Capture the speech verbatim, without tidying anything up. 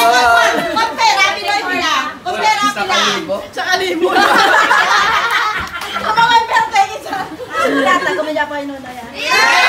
Kung pera, Pinoy pila. Kung pera, pila. Sa kalibo. Kung mga birthday isa. Lata, kumilya pa yun na yan.